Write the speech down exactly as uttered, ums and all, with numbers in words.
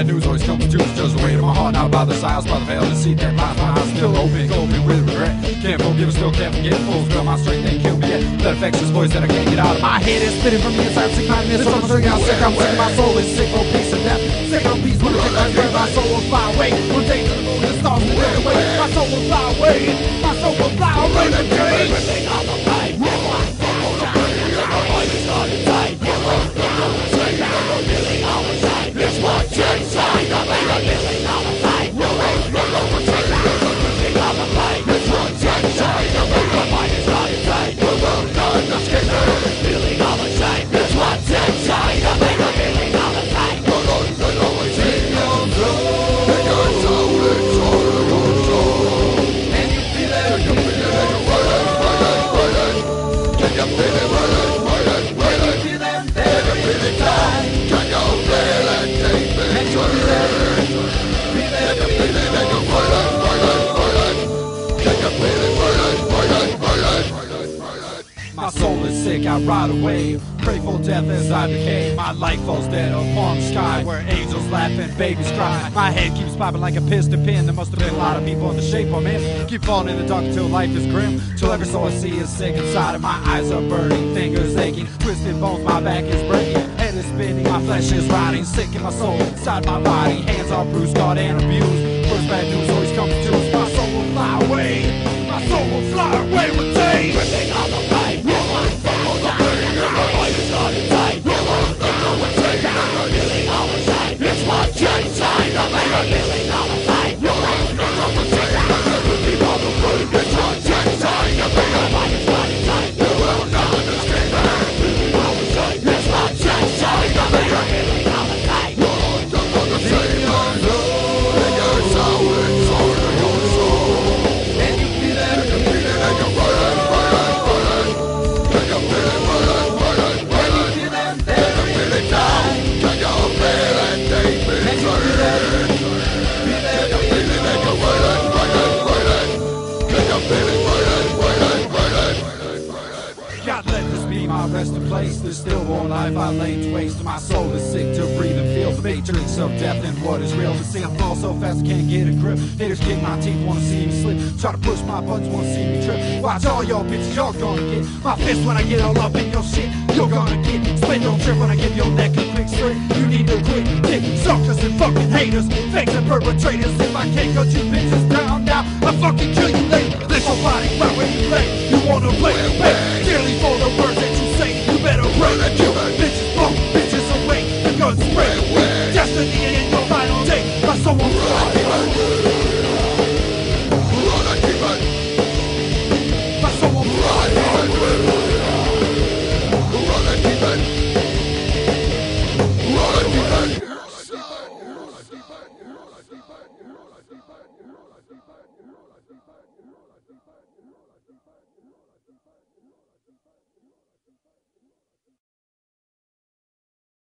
bad news always comes to us, just the weight of my heart, not by the size, by the veil, to see that lies, my eyes still open, open with regret. Can't forgive, still can't forget, fools, girl, my strength ain't killed me yet. That infectious voice that I can't get out of my head is spitting from the inside, sick mindedness, so I'm sick, I'm sick, I'm sick, my soul is sick, oh peace and death. Sick on peace, when I take my breath, my soul will fly away. One day to the moon, the stars will get away. My soul will fly away, my soul will fly away one day. Everything on the right, my life is not inside. Feeling all the same, it's what's inside. Feeling all the same, everything on the right, it's what's inside. My mind is not inside. Feeling all the same, it's what's inside. Feeling all the same. My soul is sick, I ride away. Pray for death as I decay. My life falls dead upon the sky, where angels laugh and babies cry. My head keeps popping like a piston pin. There must have been a lot of people in the shape I'm in. Keep falling in the dark until life is grim, till every soul I see is sick inside. And my eyes are burning, fingers aching, twisted bones, my back is breaking. Head is spinning, my flesh is rotting, sick in my soul, inside my body. Hands are bruised, scarred and abused. First bad news always comes to us. My soul will fly away, my soul will fly away one day. Everything on the right, my life is not inside. Feeling all the same, it's what's inside. Feeling all the same, everything on the right, it's what's inside. My mind is not inside. Feeling all the same, it's what's inside. Feeling all the same. God, let this be my resting place. This stillborn life I lay to waste. My soul is sick to breathe and feel the matrix of death and what is real. To see I fall so fast I can't get a grip. Haters kick my teeth, wanna see me slip. Try to push my buttons, wanna see me trip. Watch all y'all bitches, y'all gonna get my fist when I get all up in your shit. You're gonna get split, don't trip when I give your neck a quick slit. You need to quit dick suckers and fucking haters, fakes and perpetrators. If I can't cut you bitches down,